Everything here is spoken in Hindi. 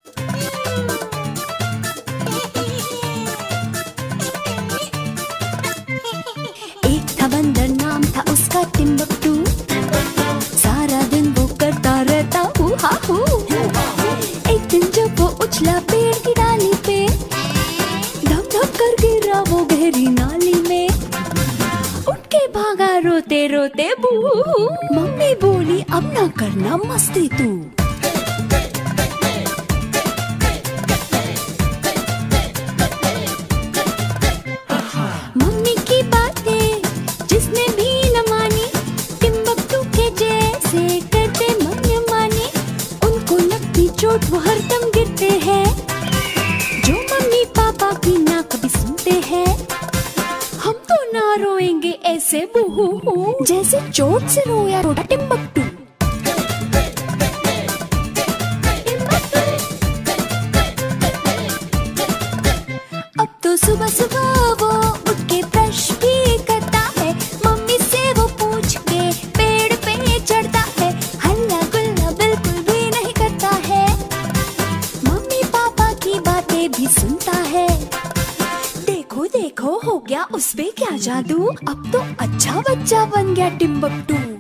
एक था बंदर, नाम था उसका टिम्बकटू। सारा दिन वो करता रहता हू हा हू। एक दिन जब वो उछला पेड़ की डाली पे, धम धम कर गिरा वो गहरी नाली में। उठ के भागा रोते रोते बू। मम्मी बोली अब ना करना मस्ती तू। मम्मी की बातें जिसने भी न मानी, टिम्बकटू के जैसे करते मनमानी। उनको लगती चोट वो हरदम गिरते हैं, जो मम्मी पापा की ना कभी सुनते हैं। हम तो ना रोएंगे ऐसे बूहू, जैसे चोट से रोया रोता टिम्बकटू। अब तो सुबह सुबह वो उठ के ब्रश भी करता है, मम्मी से वो पूछ के पेड़ पे चढ़ता है। हल्ला गुल्ला बिल्कुल भी नहीं करता है, मम्मी पापा की बातें भी सुनता है। देखो देखो हो गया उस पे क्या जादू, अब तो अच्छा बच्चा बन गया टिम्बकटू।